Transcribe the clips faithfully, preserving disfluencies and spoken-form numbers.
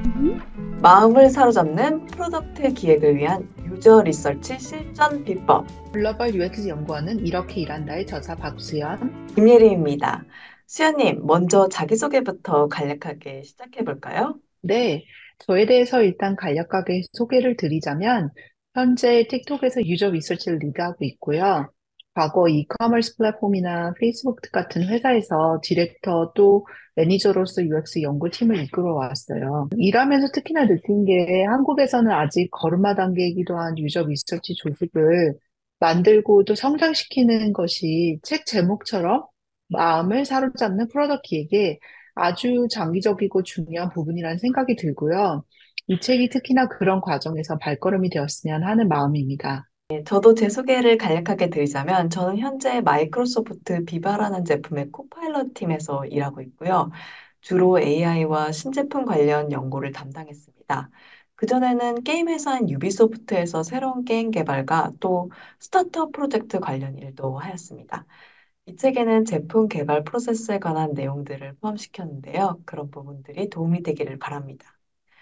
마음을 사로잡는 프로덕트 기획을 위한 유저 리서치 실전 비법. 글로벌 유엑스 연구원은 이렇게 일한다의 저자 박수연. 김예리입니다. 수연님, 먼저 자기소개부터 간략하게 시작해 볼까요? 네, 저에 대해서 일단 간략하게 소개를 드리자면 현재 틱톡에서 유저 리서치를 리드하고 있고요. 과거 이커머스 플랫폼이나 페이스북 같은 회사에서 디렉터 또 매니저로서 유엑스 연구팀을 이끌어 왔어요. 일하면서 특히나 느낀 게 한국에서는 아직 걸음마 단계이기도 한 유저 리서치 조직을 만들고 또 성장시키는 것이 책 제목처럼 마음을 사로잡는 프로덕트 기획에 아주 장기적이고 중요한 부분이라는 생각이 들고요. 이 책이 특히나 그런 과정에서 발걸음이 되었으면 하는 마음입니다. 네, 저도 제 소개를 간략하게 드리자면 저는 현재 마이크로소프트 비바라는 제품의 코파일럿 팀에서 일하고 있고요. 주로 에이아이와 신제품 관련 연구를 담당했습니다. 그전에는 게임 회사인 유비소프트에서 새로운 게임 개발과 또 스타트업 프로젝트 관련 일도 하였습니다. 이 책에는 제품 개발 프로세스에 관한 내용들을 포함시켰는데요. 그런 부분들이 도움이 되기를 바랍니다.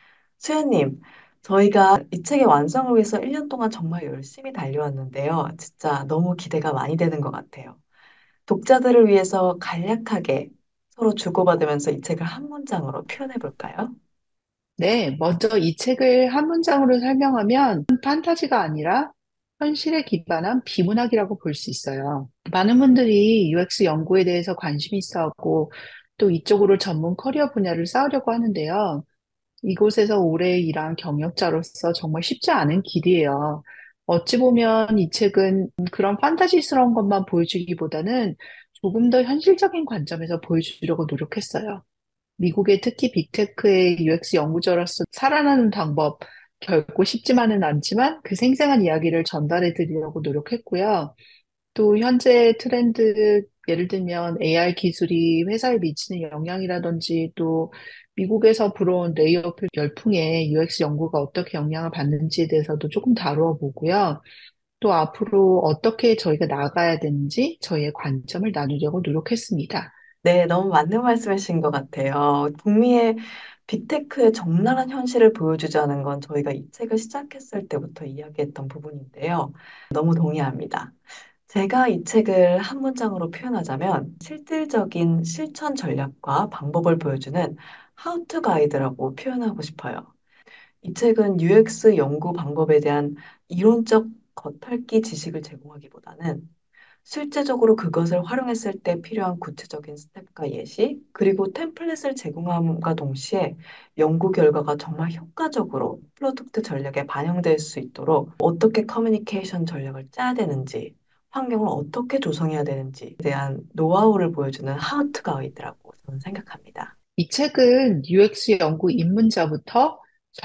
수연님, 저희가 이 책의 완성을 위해서 일 년 동안 정말 열심히 달려왔는데요. 진짜 너무 기대가 많이 되는 것 같아요. 독자들을 위해서 간략하게 서로 주고받으면서 이 책을 한 문장으로 표현해 볼까요? 네, 먼저 이 책을 한 문장으로 설명하면 판타지가 아니라 현실에 기반한 비문학이라고 볼 수 있어요. 많은 분들이 유엑스 연구에 대해서 관심이 있어하고 또 이쪽으로 전문 커리어 분야를 쌓으려고 하는데요. 이곳에서 오래 일한 경력자로서 정말 쉽지 않은 길이에요. 어찌 보면 이 책은 그런 판타지스러운 것만 보여주기보다는 조금 더 현실적인 관점에서 보여주려고 노력했어요. 미국의 특히 빅테크의 유엑스 연구자로서 살아나는 방법, 결코 쉽지만은 않지만 그 생생한 이야기를 전달해 드리려고 노력했고요. 또 현재 트렌드, 예를 들면 에이아이 기술이 회사에 미치는 영향이라든지 또 미국에서 불어온 레이오프 열풍에 유엑스 연구가 어떻게 영향을 받는지에 대해서도 조금 다루어 보고요. 또 앞으로 어떻게 저희가 나아가야 되는지 저희의 관점을 나누려고 노력했습니다. 네, 너무 맞는 말씀이신 것 같아요. 북미의 빅테크의 적나라한 현실을 보여주자는 건 저희가 이 책을 시작했을 때부터 이야기했던 부분인데요. 너무 동의합니다. 제가 이 책을 한 문장으로 표현하자면 실질적인 실천 전략과 방법을 보여주는 How to 가이드라고 표현하고 싶어요. 이 책은 유엑스 연구 방법에 대한 이론적 겉핥기 지식을 제공하기보다는 실제적으로 그것을 활용했을 때 필요한 구체적인 스텝과 예시, 그리고 템플릿을 제공함과 동시에 연구 결과가 정말 효과적으로 프로덕트 전략에 반영될 수 있도록 어떻게 커뮤니케이션 전략을 짜야 되는지, 환경을 어떻게 조성해야 되는지에 대한 노하우를 보여주는 하우 투 가이드라고 저는 생각합니다. 이 책은 유엑스 연구 입문자부터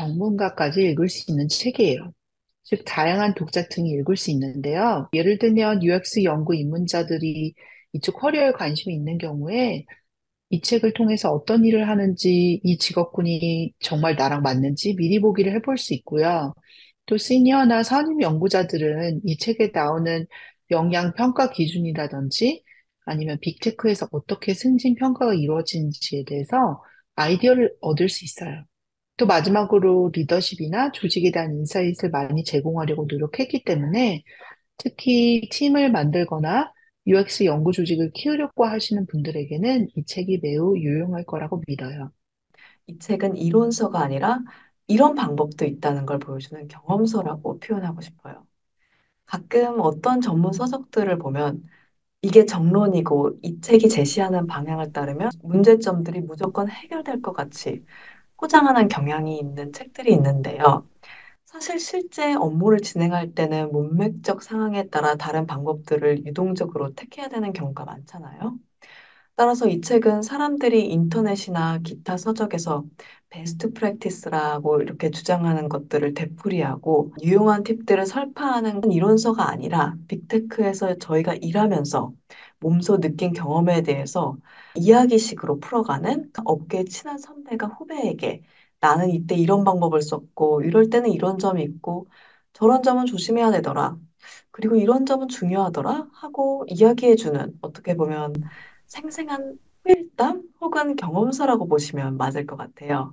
전문가까지 읽을 수 있는 책이에요. 즉, 다양한 독자층이 읽을 수 있는데요. 예를 들면 유엑스 연구 입문자들이 이쪽 커리어에 관심이 있는 경우에 이 책을 통해서 어떤 일을 하는지, 이 직업군이 정말 나랑 맞는지 미리 보기를 해볼 수 있고요. 또 시니어나 선임 연구자들은 이 책에 나오는 역량 평가 기준이라든지 아니면 빅테크에서 어떻게 승진 평가가 이루어지는지에 대해서 아이디어를 얻을 수 있어요. 또 마지막으로 리더십이나 조직에 대한 인사이트를 많이 제공하려고 노력했기 때문에 특히 팀을 만들거나 유엑스 연구 조직을 키우려고 하시는 분들에게는 이 책이 매우 유용할 거라고 믿어요. 이 책은 이론서가 아니라 이런 방법도 있다는 걸 보여주는 경험서라고 표현하고 싶어요. 가끔 어떤 전문 서적들을 보면 이게 정론이고 이 책이 제시하는 방향을 따르면 문제점들이 무조건 해결될 것 같이 포장하는 경향이 있는 책들이 있는데요. 사실 실제 업무를 진행할 때는 문맥적 상황에 따라 다른 방법들을 유동적으로 택해야 되는 경우가 많잖아요. 따라서 이 책은 사람들이 인터넷이나 기타 서적에서 베스트 프랙티스라고 이렇게 주장하는 것들을 되풀이하고 유용한 팁들을 설파하는 이론서가 아니라 빅테크에서 저희가 일하면서 몸소 느낀 경험에 대해서 이야기식으로 풀어가는 업계 친한 선배가 후배에게 나는 이때 이런 방법을 썼고 이럴 때는 이런 점이 있고 저런 점은 조심해야 되더라. 그리고 이런 점은 중요하더라 하고 이야기해주는 어떻게 보면 생생한 후일담 혹은 경험서라고 보시면 맞을 것 같아요.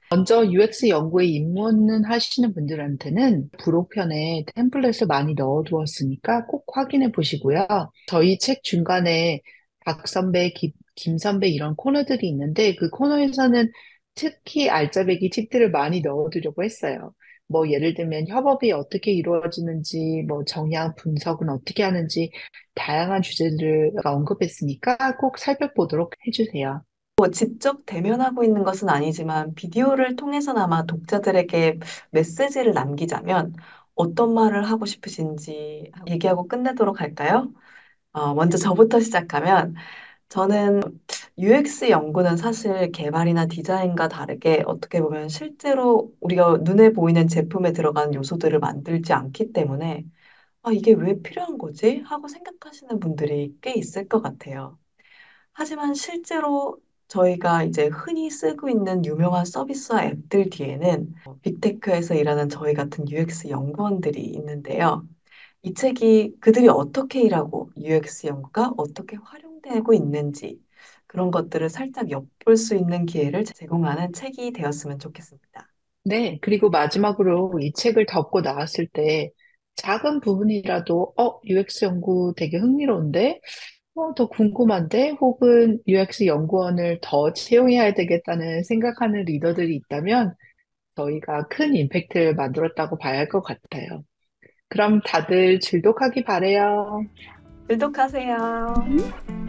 먼저 유엑스 연구에 입문은 하시는 분들한테는 부록편에 템플릿을 많이 넣어두었으니까 꼭 확인해 보시고요. 저희 책 중간에 박 선배, 김, 김 선배 이런 코너들이 있는데 그 코너에서는 특히 알짜배기 팁들을 많이 넣어두려고 했어요. 뭐 예를 들면 협업이 어떻게 이루어지는지, 뭐 정량 분석은 어떻게 하는지 다양한 주제들을 언급했으니까 꼭 살펴보도록 해주세요. 뭐 직접 대면하고 있는 것은 아니지만 비디오를 통해서나마 독자들에게 메시지를 남기자면 어떤 말을 하고 싶으신지 얘기하고 끝내도록 할까요? 어, 먼저 저부터 시작하면 저는 유엑스 연구는 사실 개발이나 디자인과 다르게 어떻게 보면 실제로 우리가 눈에 보이는 제품에 들어가는 요소들을 만들지 않기 때문에 아, 이게 왜 필요한 거지? 하고 생각하시는 분들이 꽤 있을 것 같아요. 하지만 실제로 저희가 이제 흔히 쓰고 있는 유명한 서비스와 앱들 뒤에는 빅테크에서 일하는 저희 같은 유엑스 연구원들이 있는데요. 이 책이 그들이 어떻게 일하고 유엑스 연구가 어떻게 활용되고 있는지 그런 것들을 살짝 엿볼 수 있는 기회를 제공하는 책이 되었으면 좋겠습니다. 네, 그리고 마지막으로 이 책을 덮고 나왔을 때 작은 부분이라도, 어, 유엑스 연구 되게 흥미로운데? 어, 더 궁금한데? 혹은 유엑스 연구원을 더 채용해야 되겠다는 생각하는 리더들이 있다면 저희가 큰 임팩트를 만들었다고 봐야 할 것 같아요. 그럼 다들 즐독하기 바래요. 즐독하세요.